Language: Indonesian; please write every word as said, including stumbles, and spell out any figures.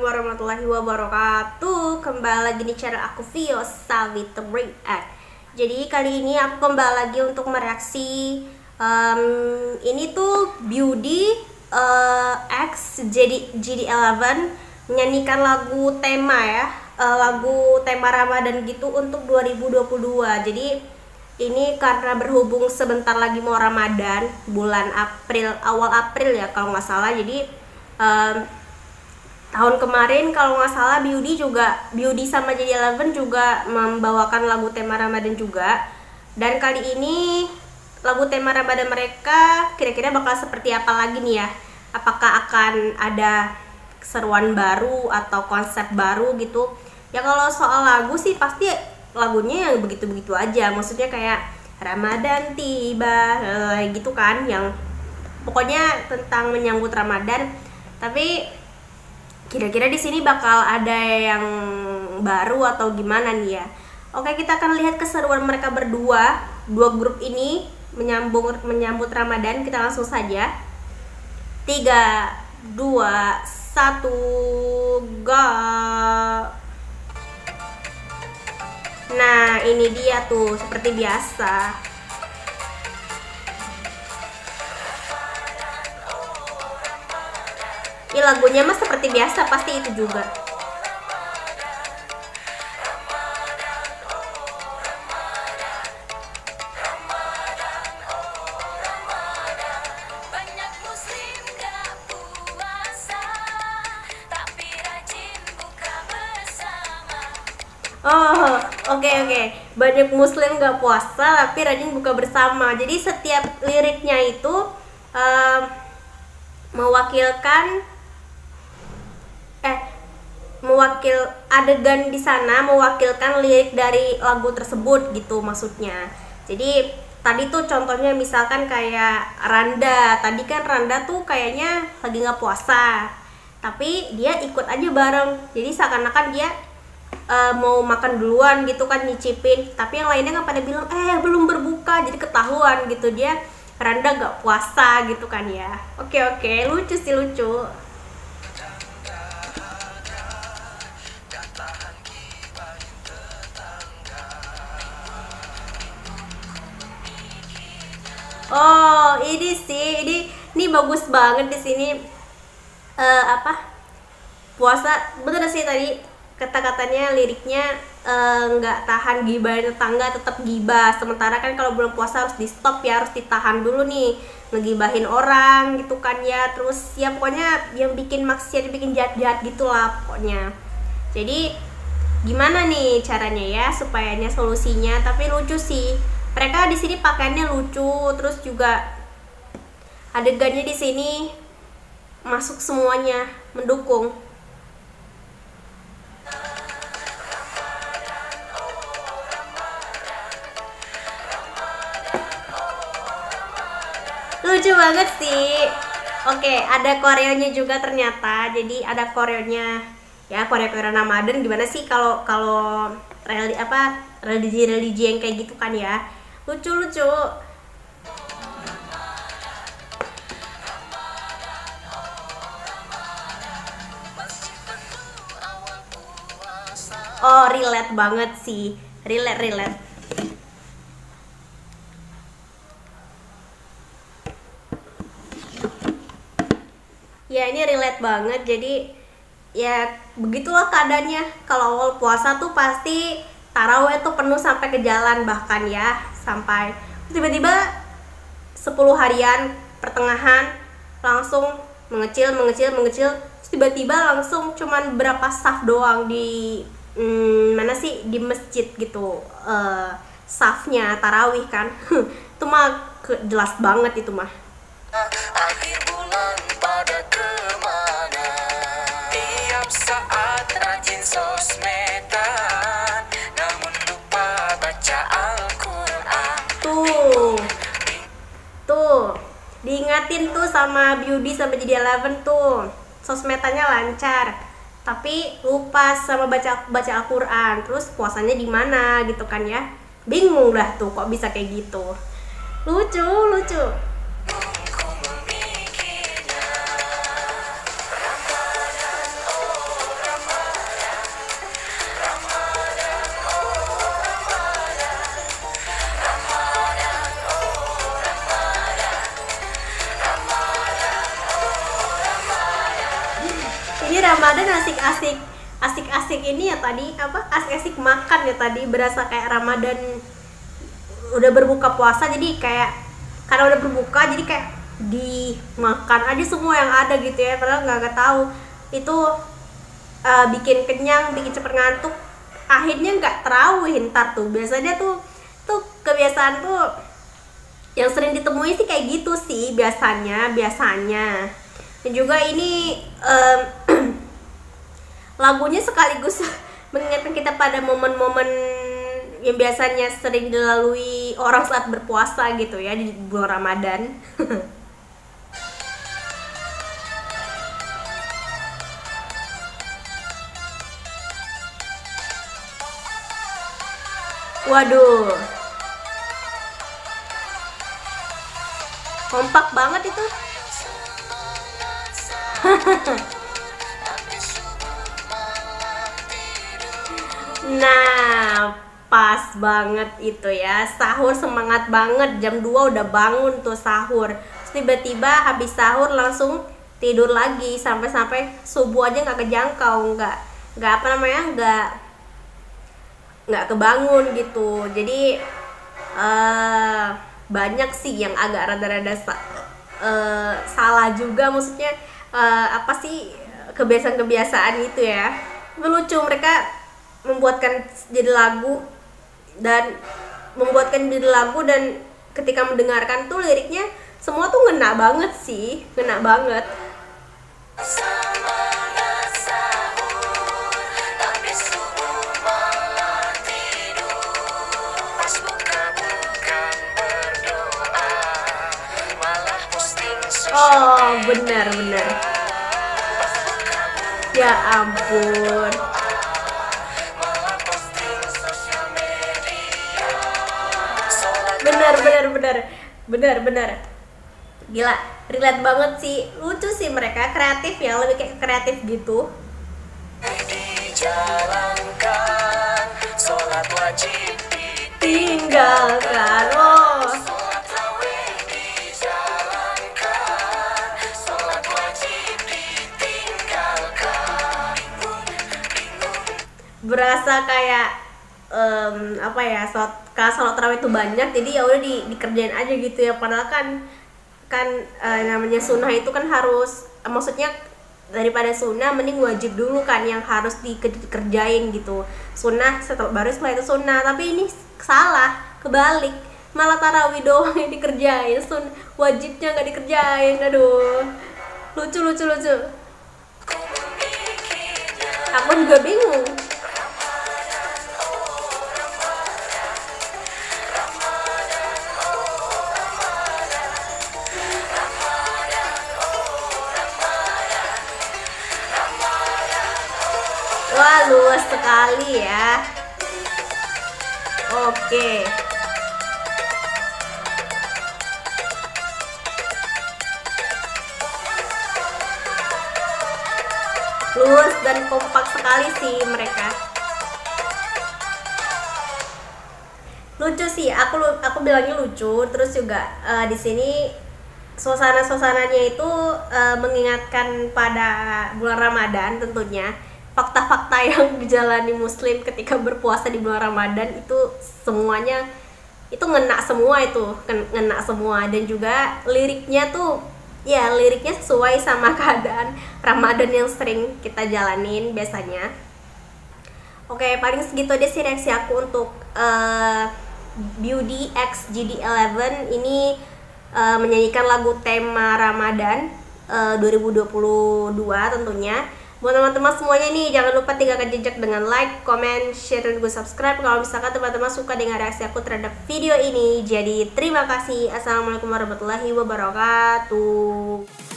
warahmatullahi wabarakatuh. Kembali lagi di channel aku Vio Savitri React. Jadi kali ini aku kembali lagi untuk mereaksi um, ini tuh Beauty uh, X G D eleven menyanyikan lagu tema ya, uh, lagu tema Ramadan gitu untuk dua ribu dua puluh dua. Jadi ini karena berhubung sebentar lagi mau Ramadan, bulan April, awal April ya kalau nggak salah. Jadi Um, tahun kemarin kalau nggak salah Beauty juga Beauty sama G D eleven juga membawakan lagu tema Ramadan juga. Dan kali ini lagu tema Ramadan mereka kira-kira bakal seperti apa lagi nih ya? Apakah akan ada keseruan baru atau konsep baru gitu? Ya kalau soal lagu sih pasti lagunya yang begitu-begitu aja. Maksudnya kayak Ramadan tiba gitu kan, yang pokoknya tentang menyambut Ramadan. Tapi kira-kira di sini bakal ada yang baru atau gimana nih ya? Oke, kita akan lihat keseruan mereka berdua, dua grup ini menyambung menyambut Ramadan. Kita langsung saja. Tiga, dua, satu, go. Nah, ini dia tuh seperti biasa. Ya lagunya mah seperti biasa, pasti itu juga. Oh, oke okay, oke. Okay. Banyak muslim gak puasa tapi rajin buka bersama. Jadi setiap liriknya itu um, mewakilkan eh mewakil adegan di sana, mewakilkan lirik dari lagu tersebut gitu maksudnya. Jadi tadi tuh contohnya misalkan kayak Randa, tadi kan Randa tuh kayaknya lagi nggak puasa, tapi dia ikut aja bareng. Jadi seakan-akan dia uh, mau makan duluan gitu kan, nyicipin, tapi yang lainnya kan pada bilang eh belum berbuka, jadi ketahuan gitu dia Randa gak puasa gitu kan ya. Oke oke, lucu sih, lucu. Oh, ini sih, ini ini bagus banget di sini. Uh, apa? Puasa, bener sih tadi kata-katanya, liriknya nggak uh, tahan gibah tetangga, tetap gibah. Sementara kan kalau belum puasa harus di stop ya, harus ditahan dulu nih ngegibahin orang gitu kan ya. Terus ya pokoknya yang bikin maksiat, bikin jahat-jahat gitulah pokoknya. Jadi gimana nih caranya ya supayanya, solusinya? Tapi lucu sih. Mereka di sini pakaiannya lucu, terus juga adegannya di sini masuk semuanya, mendukung. Lucu banget sih. Oke, ada koreonya juga ternyata. Jadi ada koreonya ya, koreo-koreo Ramadan. Gimana sih kalau kalau religi apa religi-religi yang kayak gitu kan ya. Lucu-lucu. Oh, relate banget sih. Relate, relate. Ya ini relate banget. Jadi ya begitulah keadaannya. Kalau awal puasa tuh pasti taraweh tuh penuh sampai ke jalan, bahkan ya sampai tiba-tiba sepuluh harian pertengahan langsung mengecil mengecil mengecil tiba-tiba langsung cuman berapa saf doang di hmm, mana sih, di masjid gitu, uh, safnya tarawih kan. Itu mah jelas banget itu mah. Akhir bulan pada kemana, tiap saat rajin sosmedan, namun lupa baca Al-Quran. Tuh Tuh diingatin tuh sama Beauty sama G D eleven tuh, sosmedannya lancar tapi lupa sama baca baca Al-Quran. Terus puasanya di mana gitu kan ya. Bingung lah tuh kok bisa kayak gitu. Lucu, lucu. asik-asik asik-asik ini ya tadi apa asik-asik makan ya tadi, berasa kayak Ramadan udah berbuka puasa, jadi kayak karena udah berbuka jadi kayak dimakan aja semua yang ada gitu ya, padahal nggak nggak tahu itu uh, bikin kenyang, bikin cepet ngantuk, akhirnya nggak terawih ntar tuh. Biasanya tuh tuh kebiasaan tuh yang sering ditemui sih kayak gitu sih biasanya biasanya dan juga ini um, lagunya sekaligus mengingatkan kita pada momen-momen yang biasanya sering dilalui orang saat berpuasa gitu ya di bulan Ramadan. Waduh, kompak banget itu. Nah, pas banget itu ya, sahur semangat banget, jam dua udah bangun tuh sahur. Terus tiba-tiba habis sahur langsung tidur lagi sampai-sampai subuh aja nggak kejangkau, nggak nggak apa namanya nggak nggak kebangun gitu. Jadi uh, banyak sih yang agak rada-rada uh, salah juga, maksudnya uh, apa sih kebiasaan-kebiasaan itu ya. Lucu, mereka membuatkan jadi lagu dan membuatkan jadi lagu dan ketika mendengarkan tuh liriknya semua tuh ngena banget sih, ngena banget. Oh, benar-benar. Ya ampun. Benar, benar, benar, benar, benar. Gila, relate banget sih, lucu sih mereka, kreatif ya, lebih kayak kreatif gitu. Dijalankan, sholat wajib ditinggalkan, oh. Berasa kayak um, apa ya, sholat kalau sholat tarawih itu banyak, jadi ya udah di, dikerjain aja gitu ya. Padahal kan kan uh, namanya sunnah itu kan harus, maksudnya daripada sunnah mending wajib dulu kan yang harus dikerjain gitu. Sunnah setelah baru setelah itu sunnah, tapi ini salah, kebalik, malah tarawih doang yang dikerjain, sun wajibnya nggak dikerjain. Aduh, lucu lucu lucu. Aku juga bingung. Wah, luas sekali ya. Oke. Luas dan kompak sekali sih mereka. Lucu sih, aku aku bilangnya lucu. Terus juga uh, di sini suasana-suasananya itu uh, mengingatkan pada bulan Ramadan tentunya. Fakta-fakta yang dijalani muslim ketika berpuasa di bulan Ramadan itu semuanya itu ngena semua, itu ngena semua. Dan juga liriknya tuh ya liriknya sesuai sama keadaan Ramadan yang sering kita jalanin biasanya. Oke, paling segitu aja sih reaksi aku untuk uh, Beauty X G D eleven ini uh, menyanyikan lagu tema Ramadan uh, dua ribu dua puluh dua tentunya. Buat teman-teman semuanya nih, jangan lupa tinggalkan jejak dengan like, comment, share, dan juga subscribe kalau misalkan teman-teman suka dengan reaksi aku terhadap video ini. Jadi terima kasih. Assalamualaikum warahmatullahi wabarakatuh.